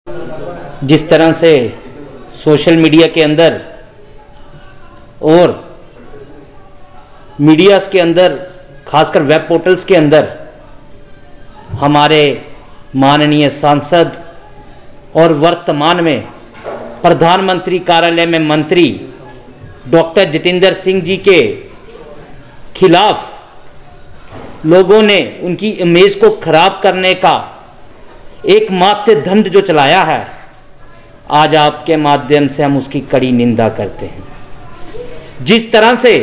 जिस तरह से सोशल मीडिया के अंदर और मीडियाज़ के अंदर, खासकर वेब पोर्टल्स के अंदर हमारे माननीय सांसद और वर्तमान में प्रधानमंत्री कार्यालय में मंत्री डॉक्टर जितेंद्र सिंह जी के खिलाफ लोगों ने उनकी इमेज को खराब करने का एकमात्र धंध जो चलाया है, आज आपके माध्यम से हम उसकी कड़ी निंदा करते हैं। जिस तरह से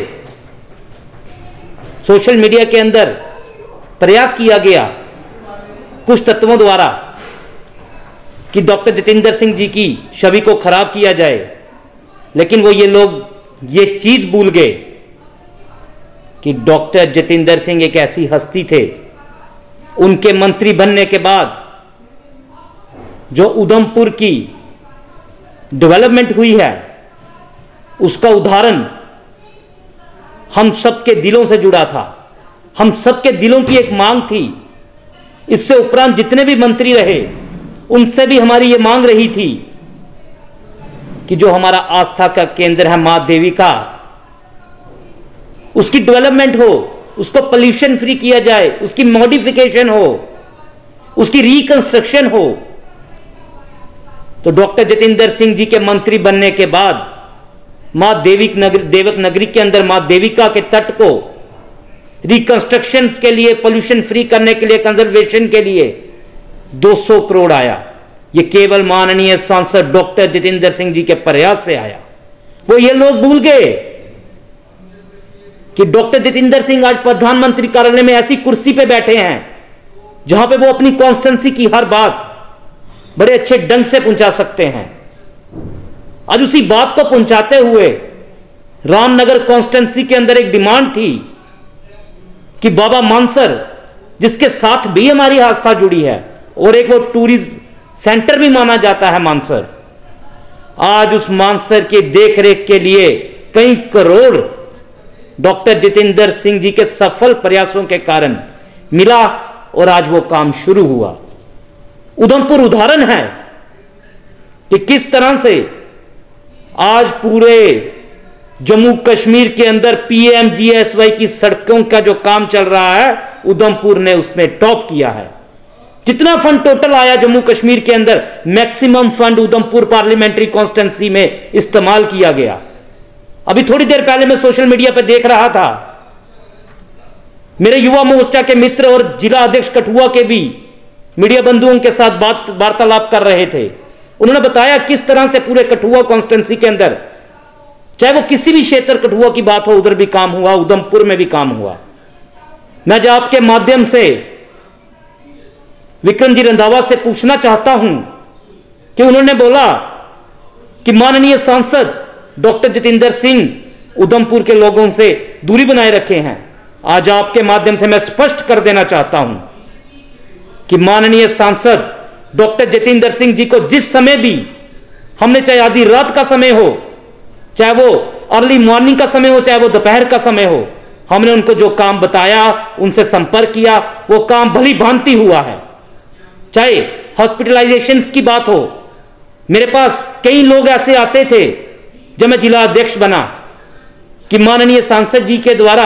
सोशल मीडिया के अंदर प्रयास किया गया कुछ तत्वों द्वारा कि डॉक्टर जितेंद्र सिंह जी की छवि को खराब किया जाए, लेकिन वो ये लोग ये चीज भूल गए कि डॉक्टर जितेंद्र सिंह एक ऐसी हस्ती थे, उनके मंत्री बनने के बाद जो उधमपुर की डेवलपमेंट हुई है उसका उदाहरण हम सबके दिलों से जुड़ा था। हम सबके दिलों की एक मांग थी। इससे उपरांत जितने भी मंत्री रहे उनसे भी हमारी ये मांग रही थी कि जो हमारा आस्था का केंद्र है मां देवी का, उसकी डेवलपमेंट हो, उसको पोल्यूशन फ्री किया जाए, उसकी मॉडिफिकेशन हो, उसकी रिकंस्ट्रक्शन हो। तो डॉक्टर जितेंद्र सिंह जी के मंत्री बनने के बाद मां देवक नगरी के अंदर मां देविका के तट को रिकंस्ट्रक्शन के लिए, पोल्यूशन फ्री करने के लिए, कंजर्वेशन के लिए 200 करोड़ आया। ये केवल माननीय सांसद डॉक्टर जितेंद्र सिंह जी के प्रयास से आया। वो ये लोग भूल गए कि डॉक्टर जितेंद्र सिंह आज प्रधानमंत्री कार्यालय में ऐसी कुर्सी पे बैठे हैं जहां पे वो अपनी कॉन्स्टिट्यूंसी की हर बात बड़े अच्छे ढंग से पहुंचा सकते हैं। आज उसी बात को पहुंचाते हुए रामनगर कॉन्स्टिट्यूंसी के अंदर एक डिमांड थी कि बाबा मानसर, जिसके साथ भी हमारी आस्था जुड़ी है और एक वो टूरिज्म सेंटर भी माना जाता है मानसर, आज उस मानसर की देखरेख के लिए कई करोड़ डॉक्टर जितेंद्र सिंह जी के सफल प्रयासों के कारण मिला और आज वो काम शुरू हुआ। उधमपुर उदाहरण है कि किस तरह से आज पूरे जम्मू कश्मीर के अंदर पीएमजीएसवाई की सड़कों का जो काम चल रहा है, उधमपुर ने उसमें टॉप किया है। जितना फंड टोटल आया जम्मू कश्मीर के अंदर, maximum fund Udhampur parliamentary constituency में इस्तेमाल किया गया। अभी थोड़ी देर पहले मैं सोशल मीडिया पर देख रहा था, मेरे युवा मोर्चा के मित्र और जिला अध्यक्ष कठुआ के भी मीडिया बंधुओं के साथ वार्तालाप कर रहे थे। उन्होंने बताया किस तरह से पूरे कठुआ कॉन्स्टिट्यूंसी के अंदर, चाहे वो किसी भी क्षेत्र कठुआ की बात हो, उधर भी काम हुआ, उधमपुर में भी काम हुआ। मैं जो आपके माध्यम से विक्रम जी रंधावा से पूछना चाहता हूं कि उन्होंने बोला कि माननीय सांसद डॉक्टर जितेंद्र सिंह उधमपुर के लोगों से दूरी बनाए रखे हैं। आज आपके माध्यम से मैं स्पष्ट कर देना चाहता हूं कि माननीय सांसद डॉक्टर जितेंद्र सिंह जी को जिस समय भी हमने, चाहे आधी रात का समय हो, चाहे वो अर्ली मॉर्निंग का समय हो, चाहे वो दोपहर का समय हो, हमने उनको जो काम बताया, उनसे संपर्क किया, वो काम भली भांति हुआ है। चाहे हॉस्पिटलाइजेशंस की बात हो, मेरे पास कई लोग ऐसे आते थे जब मैं जिला अध्यक्ष बना कि माननीय सांसद जी के द्वारा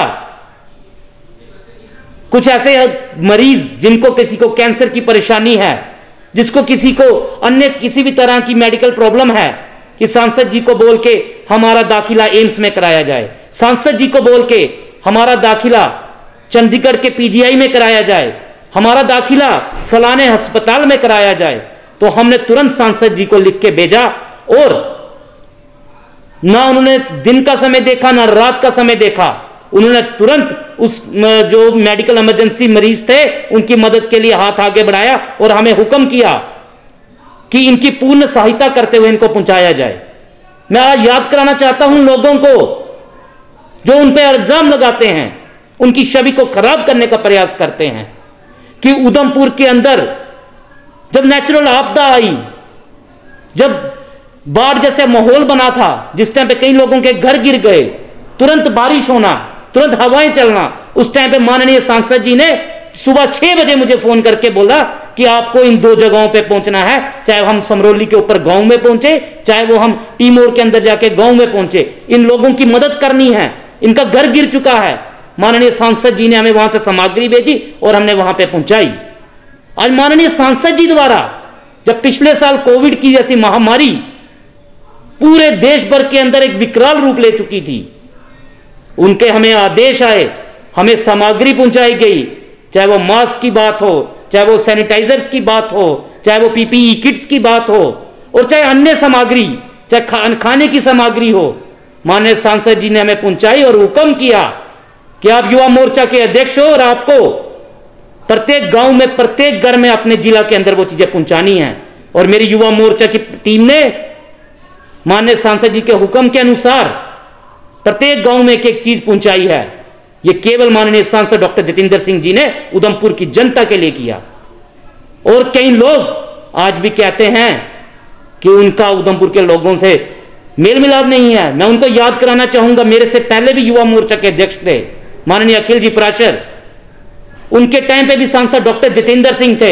कुछ ऐसे मरीज जिनको किसी को कैंसर की परेशानी है, जिसको किसी को अन्य किसी भी तरह की मेडिकल प्रॉब्लम है, कि सांसद जी को बोल के हमारा दाखिला एम्स में कराया जाए, सांसद जी को बोल के हमारा दाखिला चंडीगढ़ के पीजीआई में कराया जाए, हमारा दाखिला फलाने अस्पताल में कराया जाए, तो हमने तुरंत सांसद जी को लिख के भेजा और ना उन्होंने दिन का समय देखा ना रात का समय देखा। उन्होंने तुरंत उस जो मेडिकल इमरजेंसी मरीज थे उनकी मदद के लिए हाथ आगे बढ़ाया और हमें हुक्म किया कि इनकी पूर्ण सहायता करते हुए इनको पहुंचाया जाए। मैं आज याद कराना चाहता हूं लोगों को जो उन पर इल्जाम लगाते हैं, उनकी छवि को खराब करने का प्रयास करते हैं, कि उधमपुर के अंदर जब नेचुरल आपदा आई, जब बाढ़ जैसे माहौल बना था, जिस टाइम पे कई लोगों के घर गिर गए, तुरंत बारिश होना, तुरंत हवाएं चलना, उस टाइम पे माननीय सांसद जी ने सुबह 6 बजे मुझे फोन करके बोला कि आपको इन 2 जगहों पे पहुंचना है, चाहे हम समरौली के ऊपर गांव में पहुंचे, चाहे वो हम टीमोर के अंदर जाके गांव में पहुंचे, इन लोगों की मदद करनी है, इनका घर गिर चुका है। माननीय सांसद जी ने हमें वहां से सामग्री भेजी और हमने वहां पे पहुंचाई। आज माननीय सांसद जी द्वारा जब पिछले साल कोविड की जैसी महामारी पूरे देश भर के अंदर एक विकराल रूप ले चुकी थी, उनके हमें आदेश आए, हमें सामग्री पहुंचाई गई, चाहे वो मास्क की बात हो, चाहे वो सैनिटाइजर्स की बात हो, चाहे वो पीपीई किट्स की बात हो, और चाहे अन्य सामग्री, चाहे खाने की सामग्री हो, माननीय सांसद जी ने हमें पहुंचाई और हुक्म किया कि आप युवा मोर्चा के अध्यक्ष हो और आपको प्रत्येक गांव में, प्रत्येक घर में, अपने जिला के अंदर वो चीजें पहुंचानी है। और मेरी युवा मोर्चा की टीम ने माननीय सांसद जी के हुक्म के अनुसार प्रत्येक गांव में एक चीज पहुंचाई है। यह केवल माननीय सांसद डॉक्टर जितेंद्र सिंह जी ने उधमपुर की जनता के लिए किया। और कई लोग आज भी कहते हैं कि उनका उधमपुर के लोगों से मेल मिलाप नहीं है। मैं उनको याद कराना चाहूंगा, मेरे से पहले भी युवा मोर्चा के अध्यक्ष थे माननीय अखिल जी प्राचर, उनके टाइम पे भी सांसद डॉक्टर जितेंद्र सिंह थे।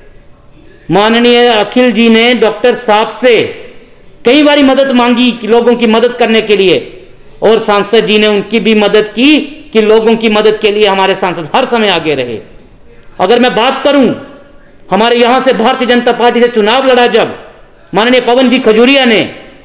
माननीय अखिल जी ने डॉक्टर साहब से कई बार मदद मांगी कि लोगों की मदद करने के लिए, और सांसद जी ने उनकी भी मदद की कि लोगों की मदद के लिए हमारे सांसद हर समय आगे रहे। अगर मैं बात करूं, हमारे यहां से भारतीय जनता पार्टी से चुनाव लड़ा जब माननीय पवन जी खजूरिया ने,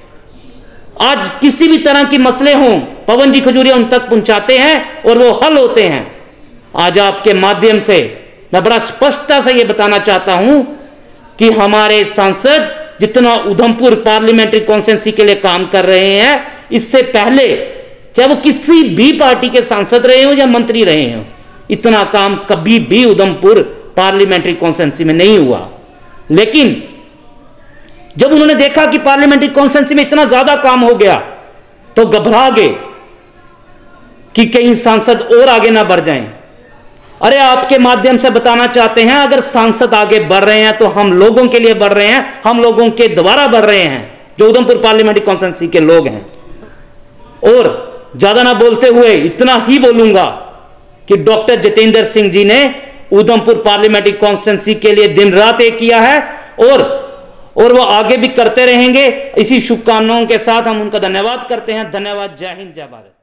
आज किसी भी तरह के मसले हों पवन जी खजूरिया उन तक पहुंचाते हैं और वो हल होते हैं। आज आपके माध्यम से मैं बड़ा स्पष्टता से यह बताना चाहता हूं कि हमारे सांसद जितना उधमपुर पार्लियामेंट्री कॉन्स्टिट्यूंसी के लिए काम कर रहे हैं, इससे पहले चाहे वो किसी भी पार्टी के सांसद रहे हो या मंत्री रहे हो, इतना काम कभी भी उधमपुर पार्लियामेंट्री कॉन्स्टिट्यूंसी में नहीं हुआ। लेकिन जब उन्होंने देखा कि पार्लियामेंट्री कॉन्स्टिट्यूंसी में इतना ज्यादा काम हो गया तो घबरा गए कि कहीं सांसद और आगे ना बढ़ जाएं। अरे आपके माध्यम से बताना चाहते हैं, अगर सांसद आगे बढ़ रहे हैं तो हम लोगों के लिए बढ़ रहे हैं, हम लोगों के द्वारा बढ़ रहे हैं जो उधमपुर पार्लियामेंट्री कॉन्स्टिट्यूंसी के लोग हैं। और ज्यादा ना बोलते हुए इतना ही बोलूंगा कि डॉक्टर जितेंद्र सिंह जी ने उधमपुर पार्लियामेंट्री कॉन्स्टिट्यूंसी के लिए दिन रात एक किया है और वो आगे भी करते रहेंगे। इसी शुभकामनाओं के साथ हम उनका धन्यवाद करते हैं। धन्यवाद। जय हिंद, जय भारत।